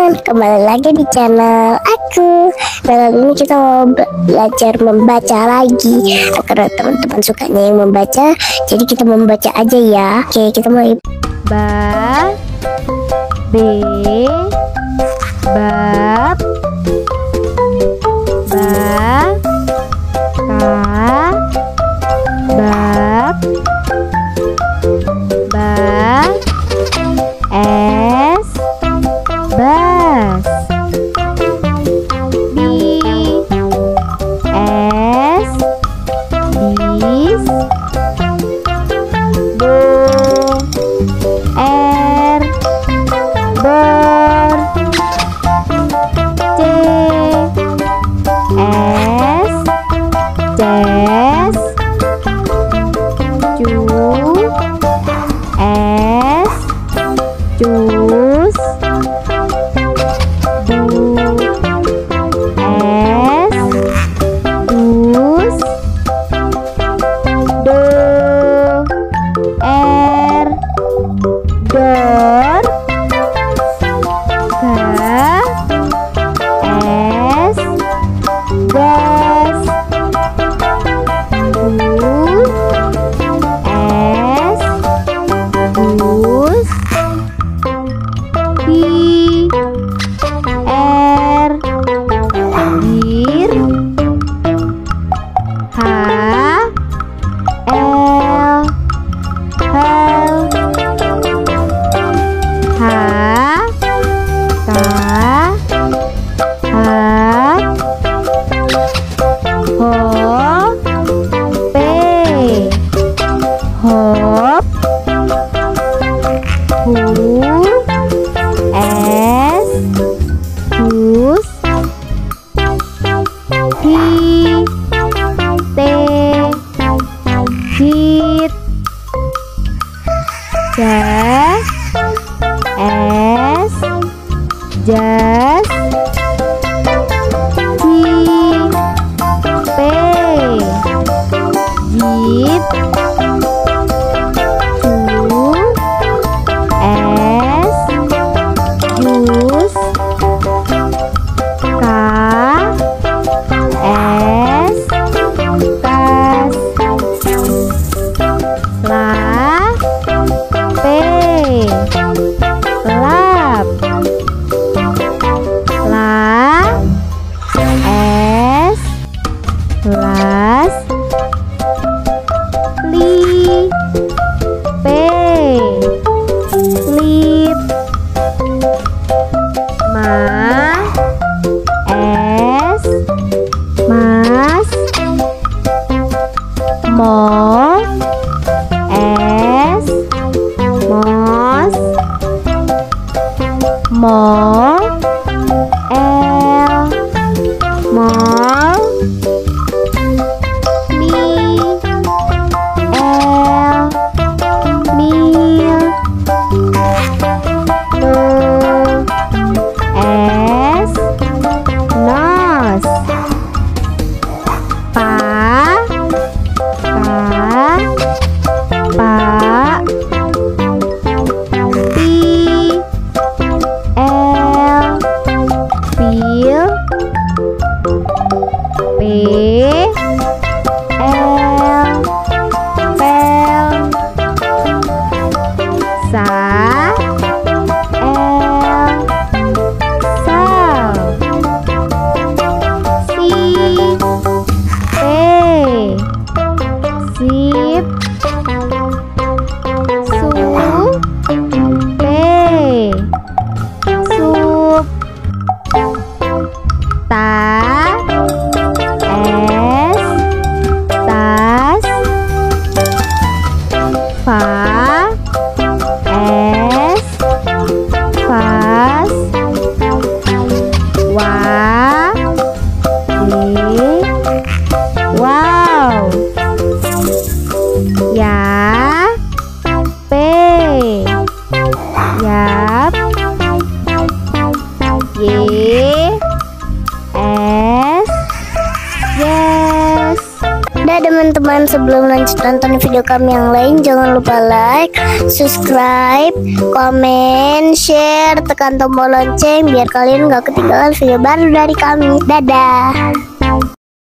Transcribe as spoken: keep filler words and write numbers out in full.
teman-teman, kembali lagi di channel aku. Malam ini kita mau belajar membaca lagi, karena teman-teman sukanya yang membaca, jadi kita membaca aja ya. Oke, kita mulai. Ba B bab ba ka bab ba es bas bi es bis bo er ber c es ces cu es cus du es dus do er dor ga es gas gu es gus di er dir ha el hel ha ka hat ho pe hop hu es hus hi te hit ja es jas ji pe jit ju es jus ka es kas la pe lap la es las li pe lip ma es mas mo es mos mo el mol mi el mil no es nos pa ka pa pi el teman-teman, sebelum lanjut nonton video kami yang lain, jangan lupa like, subscribe, komen, share, tekan tombol lonceng biar kalian gak ketinggalan video baru dari kami. Dadah.